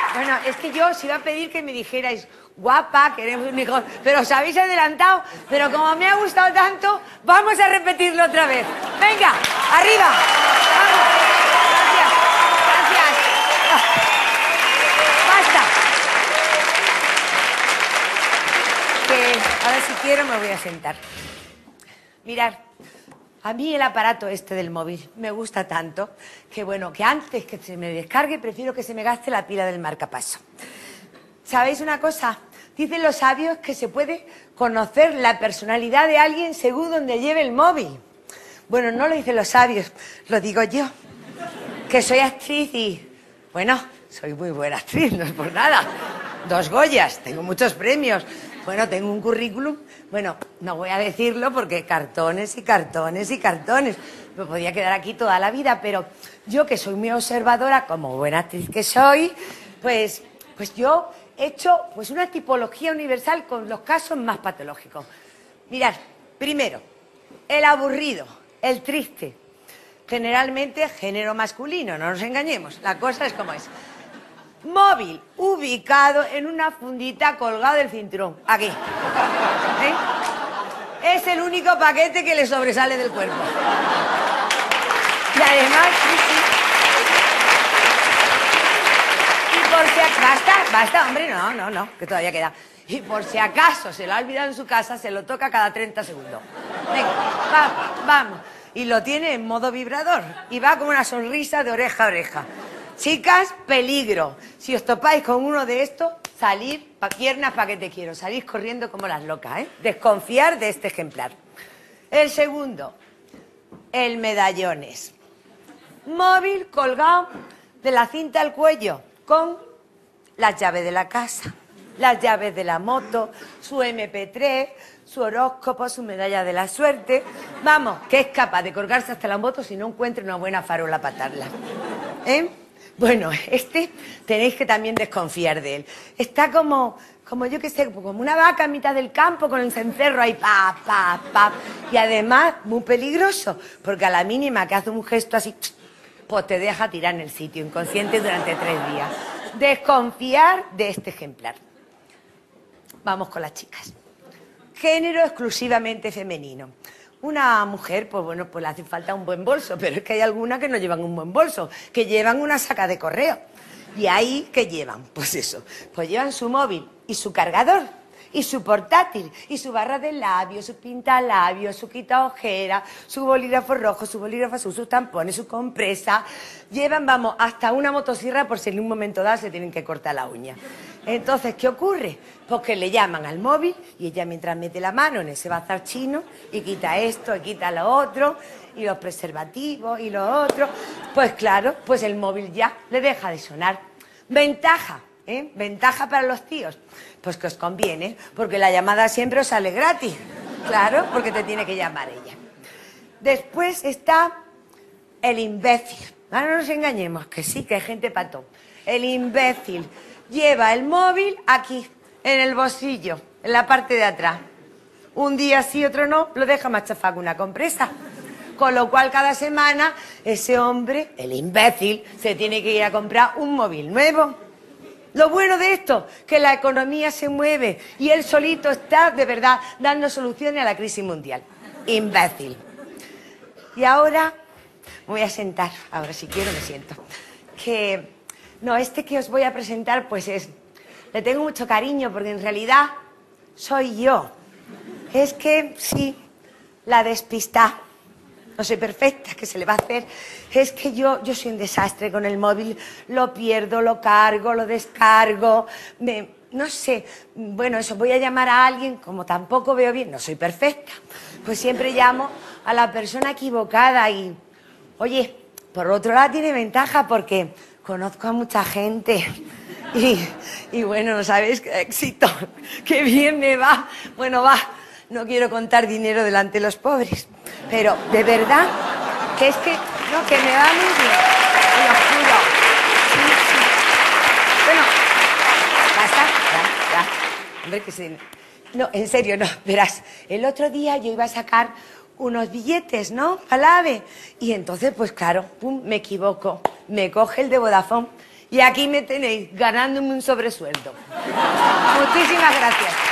Bueno, es que yo os iba a pedir que me dijerais, guapa, queremos un hijo, pero os habéis adelantado. Pero como me ha gustado tanto, vamos a repetirlo otra vez. Venga, arriba. Vamos. Gracias. Gracias. Basta. Que ahora si quiero me voy a sentar. Mirad, a mí el aparato este del móvil me gusta tanto que, bueno, que antes que se me descargue prefiero que se me gaste la pila del marcapaso. ¿Sabéis una cosa? Dicen los sabios que se puede conocer la personalidad de alguien según donde lleve el móvil. Bueno, no lo dicen los sabios, lo digo yo, que soy actriz y, bueno, soy muy buena actriz, no es por nada. 2 Goyas, tengo muchos premios. Bueno, tengo un currículum. Bueno, no voy a decirlo porque cartones y cartones y cartones. Me podía quedar aquí toda la vida, pero yo que soy muy observadora, como buena actriz que soy, pues yo he hecho pues una tipología universal con los casos más patológicos. Mirad, primero, el aburrido, el triste. Generalmente género masculino, no nos engañemos, la cosa es como es. Móvil ubicado en una fundita colgado del cinturón, aquí. ¿Eh? Es el único paquete que le sobresale del cuerpo. Y además, sí. Y por si acaso... Basta, hombre, no, que todavía queda. Y por si acaso se lo ha olvidado en su casa, se lo toca cada 30 segundos. Venga, vamos. Y lo tiene en modo vibrador. Y va con una sonrisa de oreja a oreja. Chicas, peligro. Si os topáis con uno de estos, salir, piernas para que te quiero. Salís corriendo como las locas, ¿eh? Desconfiar de este ejemplar. El segundo, el medallones. Móvil colgado de la cinta al cuello con las llaves de la casa, las llaves de la moto, su MP3, su horóscopo, su medalla de la suerte. Vamos, que es capaz de colgarse hasta la moto si no encuentra una buena farola para atarla. ¿Eh? Bueno, este tenéis que también desconfiar de él. Está como yo qué sé, como una vaca en mitad del campo con el cencerro ahí, pa. Y además, muy peligroso, porque a la mínima que hace un gesto así, pues te deja tirar en el sitio, inconsciente durante 3 días. Desconfiar de este ejemplar. Vamos con las chicas. Género exclusivamente femenino. Una mujer, pues bueno, pues le hace falta un buen bolso, pero es que hay algunas que no llevan un buen bolso, que llevan una saca de correo. ¿Y ahí qué llevan? Pues eso, pues llevan su móvil y su cargador, y su portátil, y su barra de labios, su pintalabios, su quita ojera, su bolígrafo rojo, su bolígrafo azul, sus tampones, su compresa. Llevan, vamos, hasta una motosierra por si en un momento dado se tienen que cortar la uña. Entonces, ¿qué ocurre? Pues que le llaman al móvil y ella mientras mete la mano en ese bazar chino y quita esto y quita lo otro y los preservativos y lo otro, pues claro, pues el móvil ya le deja de sonar. Ventaja, ¿eh? Ventaja para los tíos. Pues que os conviene, porque la llamada siempre os sale gratis. Claro, porque te tiene que llamar ella. Después está el imbécil. Ahora no nos engañemos, que sí, que hay gente pato. El imbécil lleva el móvil aquí, en el bolsillo, en la parte de atrás. Un día sí, otro no, lo deja más chafado que una compresa. Con lo cual, cada semana, ese hombre, el imbécil, se tiene que ir a comprar un móvil nuevo. Lo bueno de esto, que la economía se mueve y él solito está, de verdad, dando soluciones a la crisis mundial. Imbécil. Y ahora me voy a sentar. Ahora, si quiero, me siento. No, este que os voy a presentar, pues le tengo mucho cariño porque en realidad soy yo. Es que, sí, la despista. No soy perfecta, ¿qué se le va a hacer? Es que yo soy un desastre con el móvil. Lo pierdo, lo cargo, lo descargo. No sé, bueno, eso, voy a llamar a alguien, como tampoco veo bien, no soy perfecta. Pues siempre llamo a la persona equivocada y... Oye, por otro lado tiene ventaja porque conozco a mucha gente. Y bueno, no sabéis qué éxito, qué bien me va. Bueno, va, no quiero contar dinero delante de los pobres, pero de verdad que es que, no, que me va muy bien, te lo juro. Sí. Bueno, basta, ya. Hombre, que se... No, en serio, no, verás, el otro día yo iba a sacar unos billetes, ¿no? Al AVE. Y entonces, pues claro, pum, me equivoco. Me coge el de Vodafone Y aquí me tenéis ganándome un sobresueldo. Muchísimas gracias.